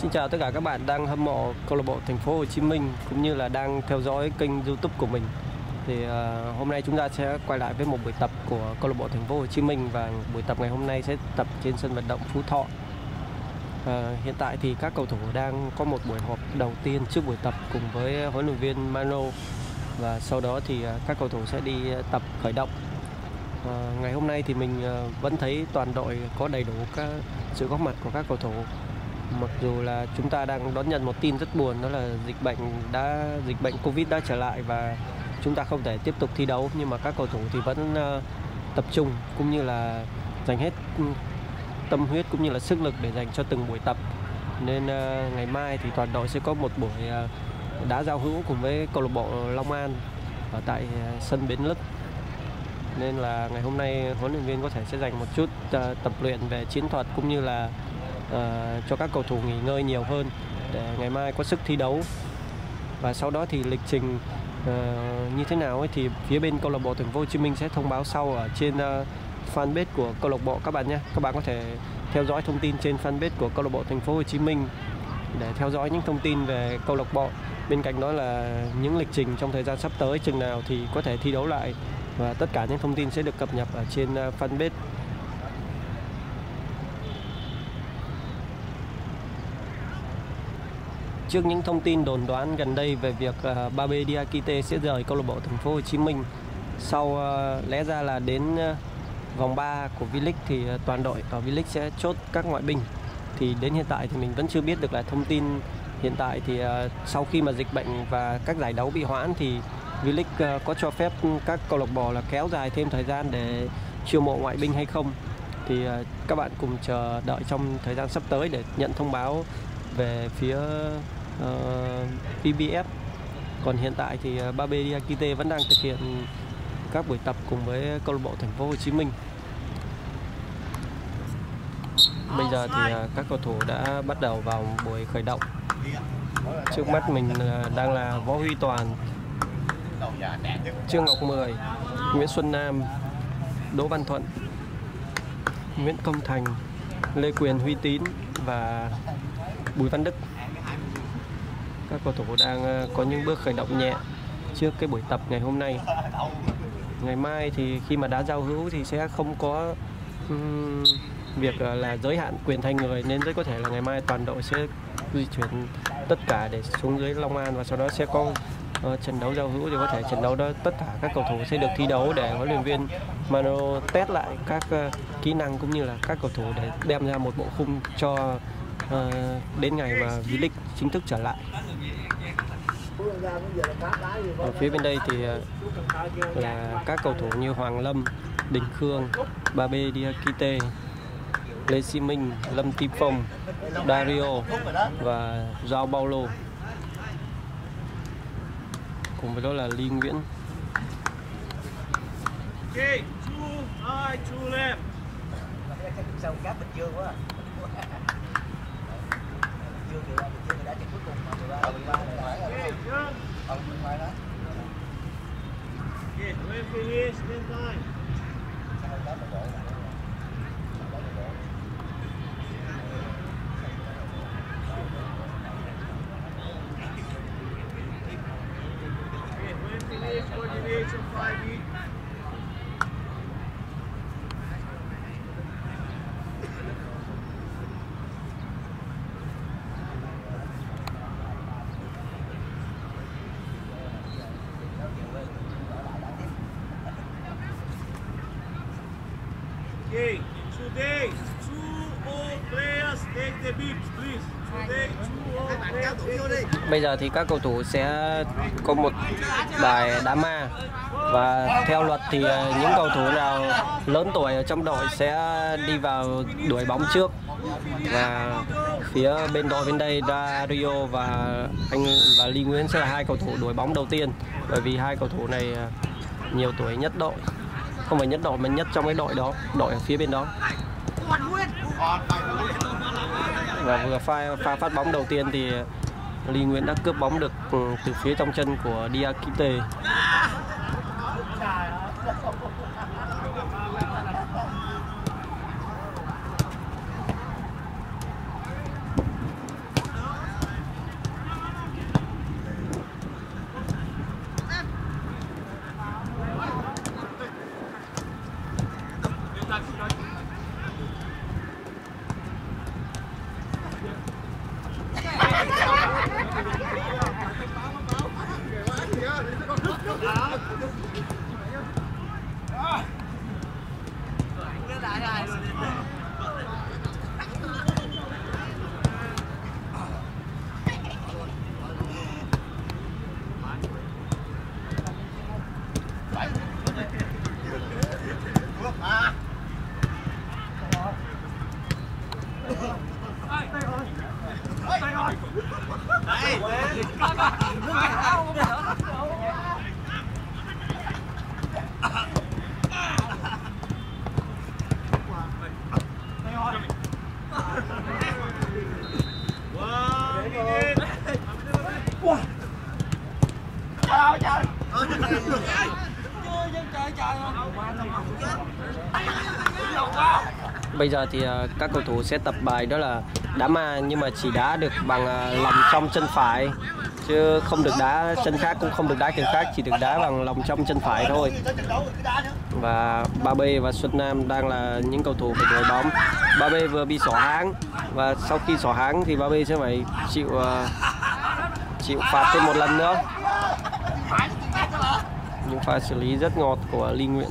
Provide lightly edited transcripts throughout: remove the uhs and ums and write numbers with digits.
Xin chào tất cả các bạn đang hâm mộ câu lạc bộ Thành phố Hồ Chí Minh cũng như là đang theo dõi kênh YouTube của mình. Thì hôm nay chúng ta sẽ quay lại với một buổi tập của câu lạc bộ Thành phố Hồ Chí Minh, và buổi tập ngày hôm nay sẽ tập trên sân vận động Phú Thọ. Hiện tại thì các cầu thủ đang có một buổi họp đầu tiên trước buổi tập cùng với huấn luyện viên Mano, và sau đó thì các cầu thủ sẽ đi tập khởi động. Ngày hôm nay thì mình vẫn thấy toàn đội có đầy đủ các sự góp mặt của các cầu thủ. Mặc dù là chúng ta đang đón nhận một tin rất buồn, đó là dịch bệnh Covid đã trở lại và chúng ta không thể tiếp tục thi đấu, nhưng mà các cầu thủ thì vẫn tập trung cũng như là dành hết tâm huyết cũng như là sức lực để dành cho từng buổi tập. Nên ngày mai thì toàn đội sẽ có một buổi đá giao hữu cùng với câu lạc bộ Long An ở tại sân Bến Lức. Nên là ngày hôm nay huấn luyện viên có thể sẽ dành một chút tập luyện về chiến thuật cũng như là cho các cầu thủ nghỉ ngơi nhiều hơn để ngày mai có sức thi đấu. Và sau đó thì lịch trình như thế nào ấy thì phía bên câu lạc bộ Thành phố Hồ Chí Minh sẽ thông báo sau ở trên fanpage của câu lạc bộ các bạn nhé. Các bạn có thể theo dõi thông tin trên fanpage của câu lạc bộ Thành phố Hồ Chí Minh để theo dõi những thông tin về câu lạc bộ. Bên cạnh đó là những lịch trình trong thời gian sắp tới, chừng nào thì có thể thi đấu lại, và tất cả những thông tin sẽ được cập nhật ở trên fanpage. Trước những thông tin đồn đoán gần đây về việc Babe Diakite sẽ rời câu lạc bộ Thành phố Hồ Chí Minh sau lẽ ra là đến vòng 3 của V-League thì toàn đội ở V-League sẽ chốt các ngoại binh, thì đến hiện tại thì mình vẫn chưa biết được là thông tin hiện tại thì sau khi mà dịch bệnh và các giải đấu bị hoãn thì V-League có cho phép các câu lạc bộ là kéo dài thêm thời gian để chiêu mộ ngoại binh hay không. Thì các bạn cùng chờ đợi trong thời gian sắp tới để nhận thông báo về phía PBF. Còn hiện tại thì Babe Diakite vẫn đang thực hiện các buổi tập cùng với câu lạc bộ Thành phố Hồ Chí Minh. Bây giờ thì các cầu thủ đã bắt đầu vào buổi khởi động. Trước mắt mình đang là Võ Huy Toàn, Trương Ngọc Mười, Nguyễn Xuân Nam, Đỗ Văn Thuận, Nguyễn Công Thành, Lê Quyền, Huy Tín và Bùi Văn Đức. Các cầu thủ đang có những bước khởi động nhẹ trước cái buổi tập ngày hôm nay. Ngày mai thì khi mà đá giao hữu thì sẽ không có việc là giới hạn quyền thành người, nên rất có thể là ngày mai toàn đội sẽ di chuyển tất cả để xuống dưới Long An, và sau đó sẽ có trận đấu giao hữu. Thì có thể trận đấu đó tất cả các cầu thủ sẽ được thi đấu để huấn luyện viên Mano test lại các kỹ năng cũng như là các cầu thủ để đem ra một bộ khung cho đến ngày mà V-League chính thức trở lại. Ở phía bên đây thì là các cầu thủ như Hoàng Lâm, Đình Khương, Babe Diakite, Lê Sĩ Minh, Lâm Kim Phong, Dario và João Paulo. Cùng với đó là Ly Nguyễn. Okay, today 2 old players take the beeps, please. Today 2 old players. Bây giờ thì các cầu thủ sẽ có một bài đá ma, và theo luật thì những cầu thủ nào lớn tuổi ở trong đội sẽ đi vào đuổi bóng trước. Và phía bên đội bên đây Dario và Ly Nguyễn sẽ là hai cầu thủ đuổi bóng đầu tiên, bởi vì hai cầu thủ này nhiều tuổi nhất đội. Không phải nhất đội mà nhất trong cái đội đó, đội ở phía bên đó. Và vừa pha phát bóng đầu tiên thì Ly Nguyễn đã cướp bóng được từ phía trong chân của Diakite. Bây giờ thì các cầu thủ sẽ tập bài đó là đá ma, nhưng mà chỉ đá được bằng lòng trong chân phải, chứ không được đá chân khác, cũng không được đá chân khác, chỉ được đá bằng lòng trong chân phải thôi. Và Ba B và Xuân Nam đang là những cầu thủ phải đuổi bóng. Ba B vừa bị xỏ háng, và sau khi xỏ háng thì Ba B sẽ phải chịu phạt thêm một lần nữa. Những pha xử lý rất ngọt của Ly Nguyễn.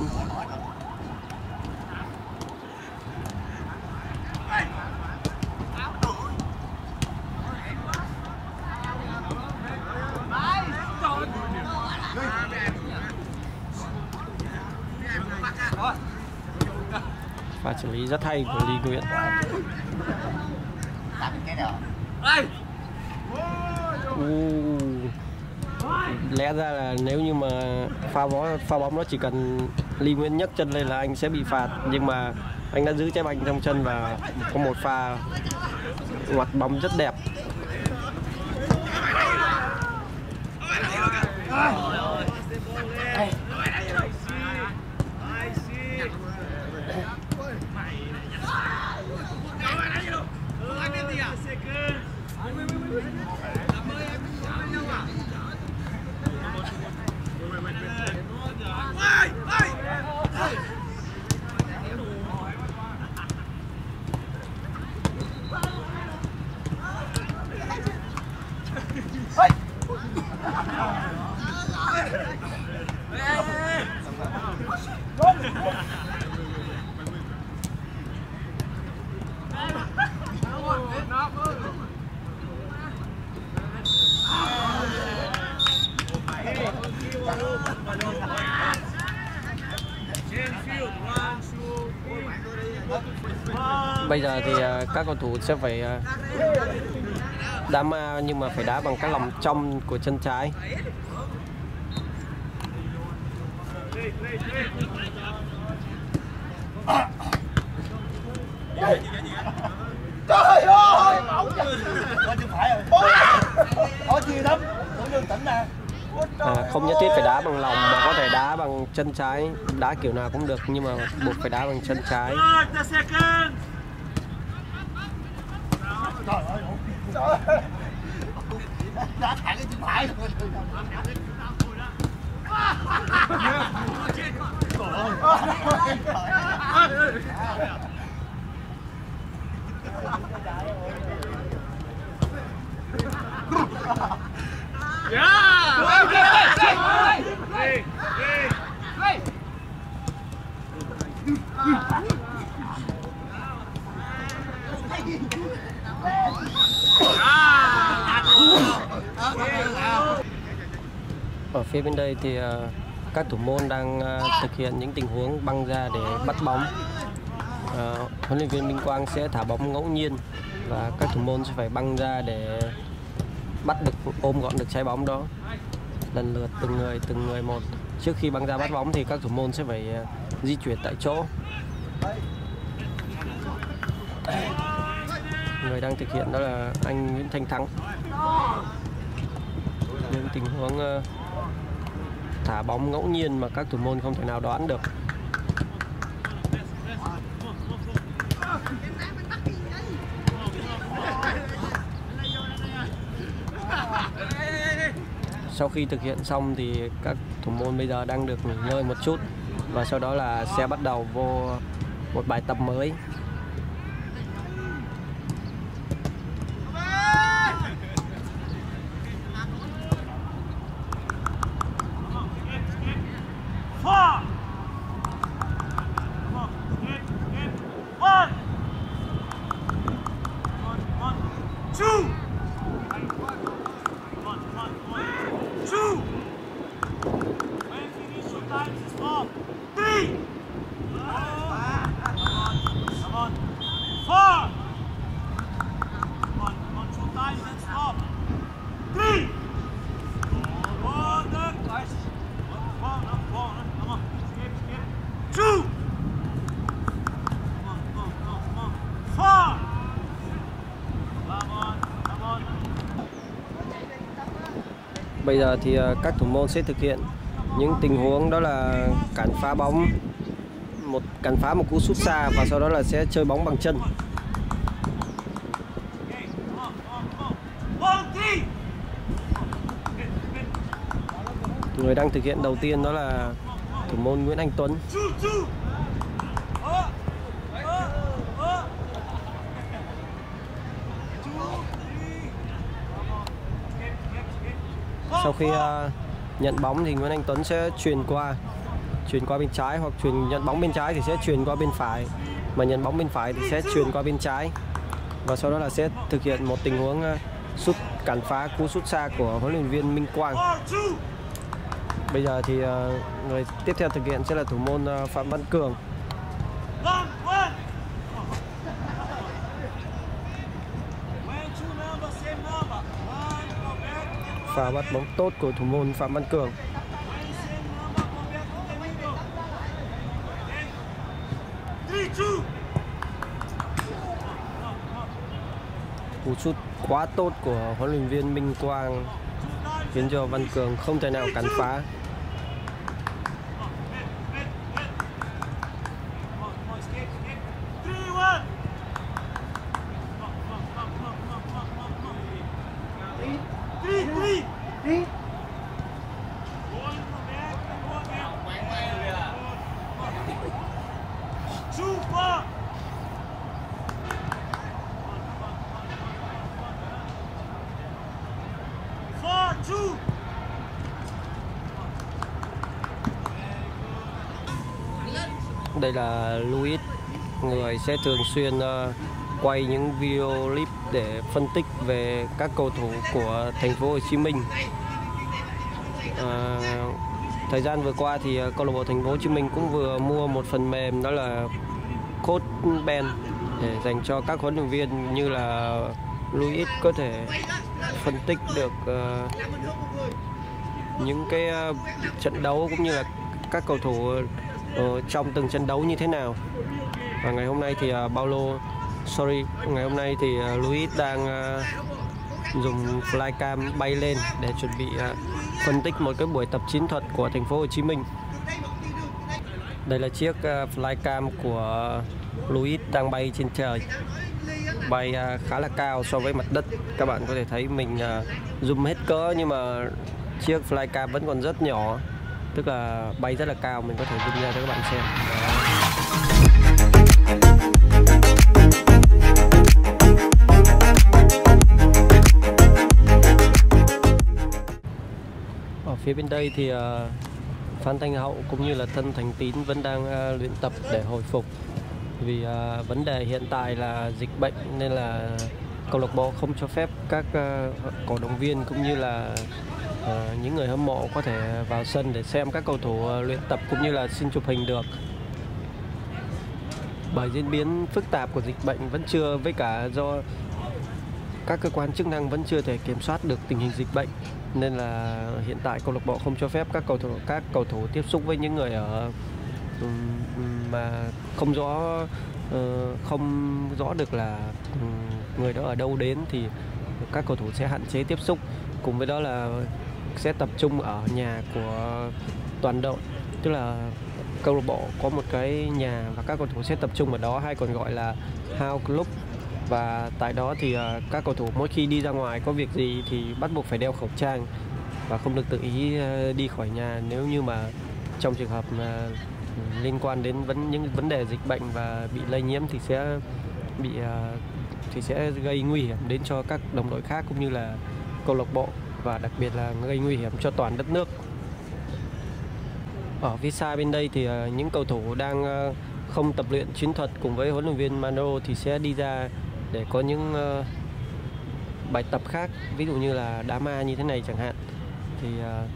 Pha xử lý rất hay của Ly Nguyễn. Lẽ ra là nếu như mà pha bóng nó chỉ cần Ly Nguyễn nhấc chân lên là anh sẽ bị phạt, nhưng mà anh đã giữ trái banh trong chân và có một pha ngoặt bóng rất đẹp. Bây giờ thì các cầu thủ sẽ phải đá ma, nhưng mà phải đá bằng cái lòng trong của chân trái. Trời ơi, Không nhất thiết phải đá bằng lòng mà có thể đá bằng chân trái, đá kiểu nào cũng được, nhưng mà buộc phải đá bằng chân trái. Đá thẳng cái chân phải. Ở phía bên đây thì các thủ môn đang thực hiện những tình huống băng ra để bắt bóng. Huấn luyện viên Minh Quang sẽ thả bóng ngẫu nhiên và các thủ môn sẽ phải băng ra để bắt được, ôm gọn được trái bóng đó lần lượt từng người một. Trước khi băng ra bắt bóng thì các thủ môn sẽ phải di chuyển tại chỗ. Người đang thực hiện đó là anh Nguyễn Thanh Thắng. Những tình huống thả bóng ngẫu nhiên mà các thủ môn không thể nào đoán được. Sau khi thực hiện xong thì các thủ môn bây giờ đang được nghỉ ngơi một chút, và sau đó là sẽ bắt đầu vô một bài tập mới. Bây giờ thì các thủ môn sẽ thực hiện những tình huống đó là cản phá bóng, cản phá một cú sút xa và sau đó là sẽ chơi bóng bằng chân. Người đang thực hiện đầu tiên đó là thủ môn Nguyễn Anh Tuấn. Sau khi nhận bóng thì Nguyễn Anh Tuấn sẽ truyền qua bên trái, hoặc nhận bóng bên trái thì sẽ truyền qua bên phải, mà nhận bóng bên phải thì sẽ truyền qua bên trái, và sau đó là sẽ thực hiện một tình huống sút cản phá cú sút xa của huấn luyện viên Minh Quang. Bây giờ thì người tiếp theo thực hiện sẽ là thủ môn Phạm Văn Cường. Pha bắt bóng tốt của thủ môn Phạm Văn Cường. Cú sút quá tốt của huấn luyện viên Minh Quang khiến cho Văn Cường không thể nào cản phá. Đây là Luis, người sẽ thường xuyên quay những video clip để phân tích về các cầu thủ của thành phố Hồ Chí Minh. Thời gian vừa qua thì câu lạc bộ thành phố Hồ Chí Minh cũng vừa mua một phần mềm đó là Coach Ben để dành cho các huấn luyện viên như là Luis có thể phân tích được những cái trận đấu cũng như là các cầu thủ trong từng trận đấu như thế nào. Và ngày hôm nay thì ngày hôm nay thì Luis đang dùng flycam bay lên để chuẩn bị phân tích một cái buổi tập chiến thuật của thành phố Hồ Chí Minh. Đây là chiếc flycam của Luis đang bay trên trời, bay khá là cao so với mặt đất. Các bạn có thể thấy mình zoom hết cỡ nhưng mà chiếc flycam vẫn còn rất nhỏ, tức là bay rất là cao. Mình có thể zoom ra cho các bạn xem. Ở phía bên đây thì Phan Thanh Hậu cũng như là Thân Thành Tín vẫn đang luyện tập để hồi phục. Vì vấn đề hiện tại là dịch bệnh nên là câu lạc bộ không cho phép các cổ động viên cũng như là những người hâm mộ có thể vào sân để xem các cầu thủ luyện tập cũng như là xin chụp hình được. Bởi diễn biến phức tạp của dịch bệnh vẫn chưa, với cả do các cơ quan chức năng vẫn chưa thể kiểm soát được tình hình dịch bệnh, nên là hiện tại câu lạc bộ không cho phép các cầu thủ tiếp xúc với những người ở mà không rõ được là người đó ở đâu đến, thì các cầu thủ sẽ hạn chế tiếp xúc. Cùng với đó là sẽ tập trung ở nhà của toàn đội, tức là câu lạc bộ có một cái nhà và các cầu thủ sẽ tập trung ở đó, hay còn gọi là house club. Và tại đó thì các cầu thủ mỗi khi đi ra ngoài có việc gì thì bắt buộc phải đeo khẩu trang và không được tự ý đi khỏi nhà nếu như mà trong trường hợp liên quan đến những vấn đề dịch bệnh và bị lây nhiễm thì sẽ gây nguy hiểm đến cho các đồng đội khác cũng như là câu lạc bộ, và đặc biệt là gây nguy hiểm cho toàn đất nước. Ở phía xa bên đây thì những cầu thủ đang không tập luyện chiến thuật cùng với huấn luyện viên Mano thì sẽ đi ra để có những bài tập khác, ví dụ như là đá ma như thế này chẳng hạn. Thì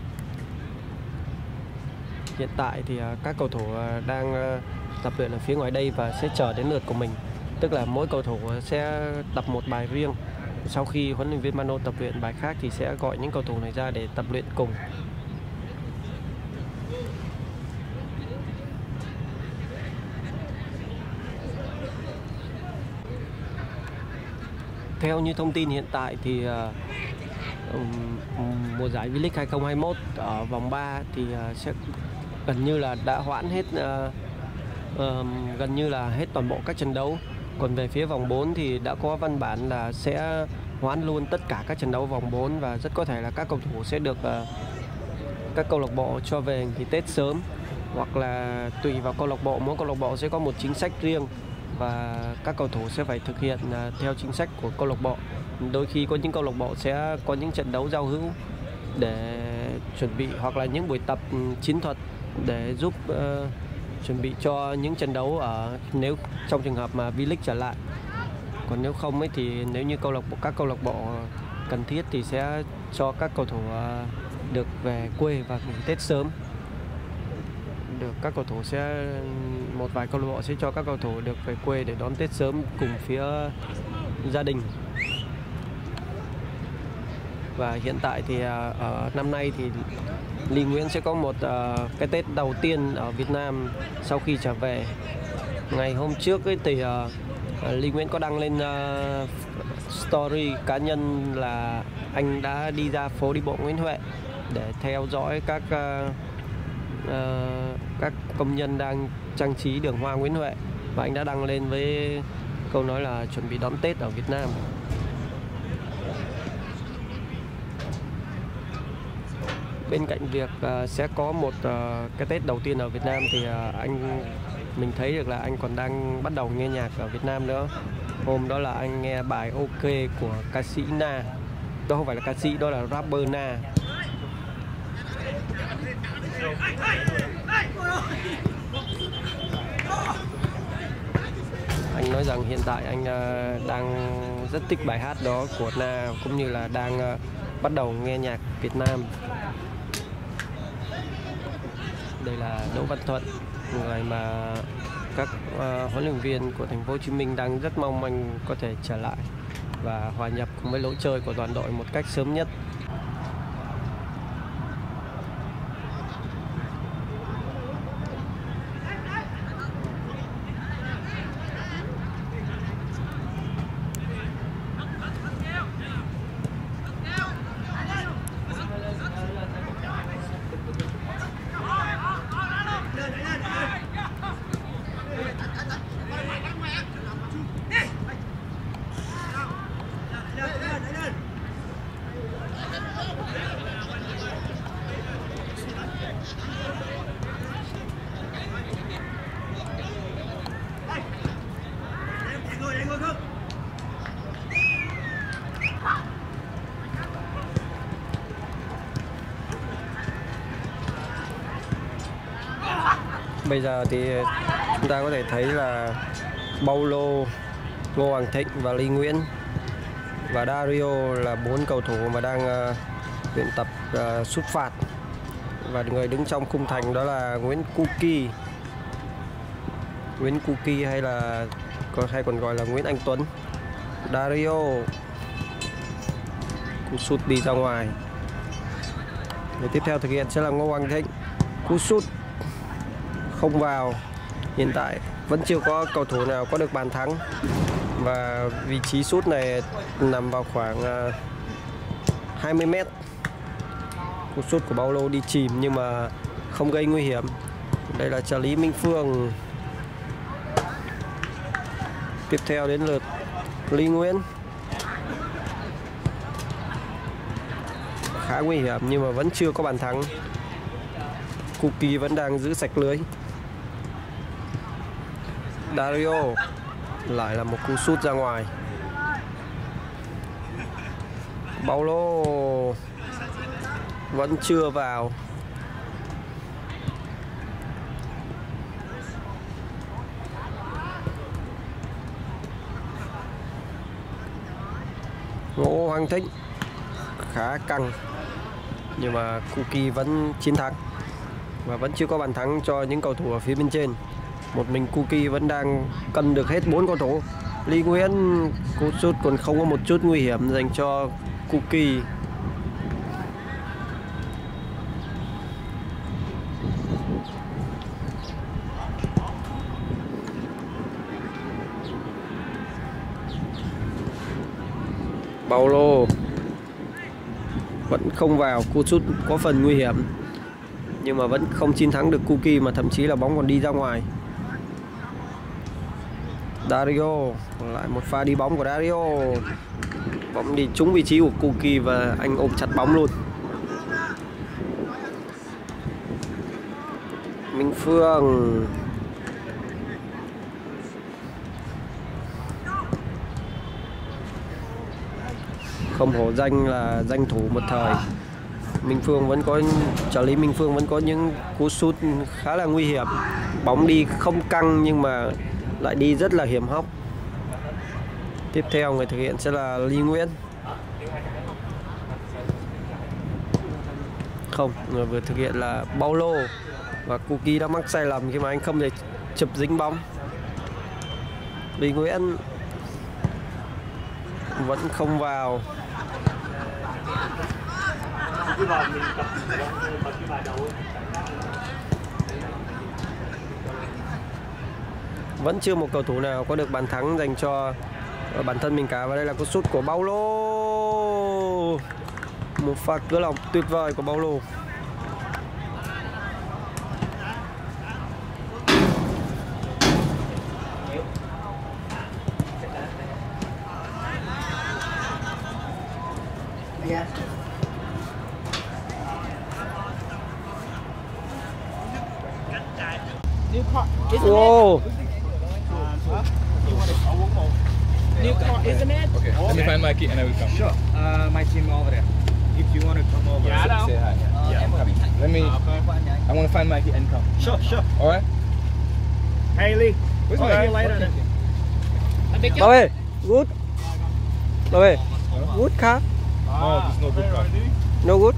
hiện tại thì các cầu thủ đang tập luyện ở phía ngoài đây và sẽ chờ đến lượt của mình, tức là mỗi cầu thủ sẽ tập một bài riêng. Sau khi huấn luyện viên Mano tập luyện bài khác thì sẽ gọi những cầu thủ này ra để tập luyện cùng. Theo như thông tin hiện tại thì mùa giải V-League 2021 ở vòng 3 thì sẽ gần như là đã hoãn hết gần như là hết toàn bộ các trận đấu. Còn về phía vòng 4 thì đã có văn bản là sẽ hoãn luôn tất cả các trận đấu vòng 4 và rất có thể là các cầu thủ sẽ được các câu lạc bộ cho về nghỉ Tết sớm, hoặc là tùy vào câu lạc bộ, mỗi câu lạc bộ sẽ có một chính sách riêng và các cầu thủ sẽ phải thực hiện theo chính sách của câu lạc bộ. Đôi khi có những câu lạc bộ sẽ có những trận đấu giao hữu để chuẩn bị, hoặc là những buổi tập chiến thuật để giúp chuẩn bị cho những trận đấu nếu trong trường hợp mà V-League trở lại. Còn nếu không ấy thì nếu như các câu lạc bộ cần thiết thì sẽ cho các cầu thủ được về quê và nghỉ Tết sớm. Các cầu thủ sẽ một vài câu lạc bộ sẽ cho các cầu thủ được về quê để đón Tết sớm cùng phía gia đình. Và hiện tại thì ở năm nay thì Lý Nguyễn sẽ có một cái Tết đầu tiên ở Việt Nam sau khi trở về. Ngày hôm trước ấy thì Lý Nguyễn có đăng lên story cá nhân là anh đã đi ra phố đi bộ Nguyễn Huệ để theo dõi các công nhân đang trang trí đường hoa Nguyễn Huệ, và anh đã đăng lên với câu nói là chuẩn bị đón Tết ở Việt Nam. Bên cạnh việc sẽ có một cái Tết đầu tiên ở Việt Nam thì mình thấy được là anh còn đang bắt đầu nghe nhạc ở Việt Nam nữa. Hôm đó là anh nghe bài OK của ca sĩ Na. Đó không phải là ca sĩ, đó là rapper Na. Anh nói rằng hiện tại anh đang rất thích bài hát đó của Na, cũng như là đang bắt đầu nghe nhạc Việt Nam. Đây là Đỗ Văn Thuận, người mà các huấn luyện viên của Thành phố Hồ Chí Minh đang rất mong anh có thể trở lại và hòa nhập cùng với lối chơi của toàn đội một cách sớm nhất. Bây giờ thì chúng ta có thể thấy là Paulo, Ngô Hoàng Thịnh và Lý Nguyễn và Dario là 4 cầu thủ mà đang luyện tập sút phạt, và người đứng trong khung thành đó là Nguyễn Cuki hay còn gọi là Nguyễn Anh Tuấn. Dario cú sút đi ra ngoài. Người tiếp theo thực hiện sẽ là Ngô Hoàng Thịnh, cú sút không vào. Hiện tại vẫn chưa có cầu thủ nào có được bàn thắng, và vị trí sút này nằm vào khoảng 20 m. Cú sút của Paulo đi chìm nhưng mà không gây nguy hiểm. Đây là trợ lý Minh Phương. Tiếp theo đến lượt Lý Nguyễn. Khá nguy hiểm nhưng mà vẫn chưa có bàn thắng. Cuki vẫn đang giữ sạch lưới. Dario lại là một cú sút ra ngoài. Paulo vẫn chưa vào. Ngô Hoàng Thịnh khá căng nhưng mà Cuki vẫn chiến thắng và vẫn chưa có bàn thắng cho những cầu thủ ở phía bên trên. Một mình Cuki vẫn đang cân được hết 4 cầu thủ. Lý Nguyễn cú sút còn không có một chút nguy hiểm dành cho Cuki. Paulo vẫn không vào, cú sút có phần nguy hiểm nhưng mà vẫn không chiến thắng được Kuki, mà thậm chí là bóng còn đi ra ngoài. Dario, lại một pha đi bóng của Dario, bóng đi trúng vị trí của Kuki và anh ôm chặt bóng luôn. Minh Phương, không hổ danh là danh thủ một thời. Minh Phương vẫn có, trợ lý Minh Phương vẫn có những cú sút khá là nguy hiểm, bóng đi không căng nhưng mà lại đi rất là hiểm hóc. Tiếp theo người thực hiện sẽ là Lý Nguyễn. Không, người vừa thực hiện là Paulo, và Kuki đã mắc sai lầm khi mà anh không thể chụp dính bóng. Lý Nguyễn vẫn không vào. Vẫn chưa một cầu thủ nào có được bàn thắng dành cho bản thân mình cả. Và đây là cú sút của Paulo, một pha cửa lòng tuyệt vời của Paulo. Wow. New car, isn't it? Okay. Let me find my key and I will come. Sure. My team over there. If you want to come over, Say hi. Yeah, I'm coming. Let me. I want to find my key and come. Sure, sure. All right. Haley, Where's see my you later. Bảo vệ, good. Bảo vệ, good card. No, this is no good card. No good.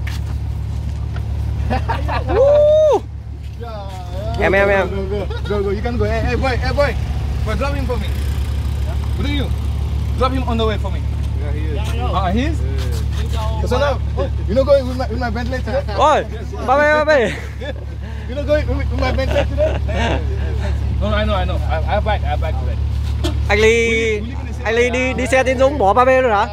Woo. Em. Go. You can go. Hey, boy. Boy, drop him for me. What do you? Drop him on the way for me. Yeah, he is. He is? So now, you know going with my Bentley today? Ôi, bảo vệ. You know going with my Bentley today? No, I know. I have bike today. Anh Ly đi xe Tiến Dũng bỏ ba bê rồi hả?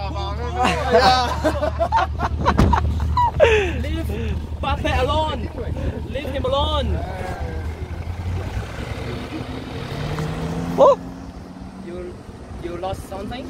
Leave Mbappe alone. Leave him alone. Oh, You lost something?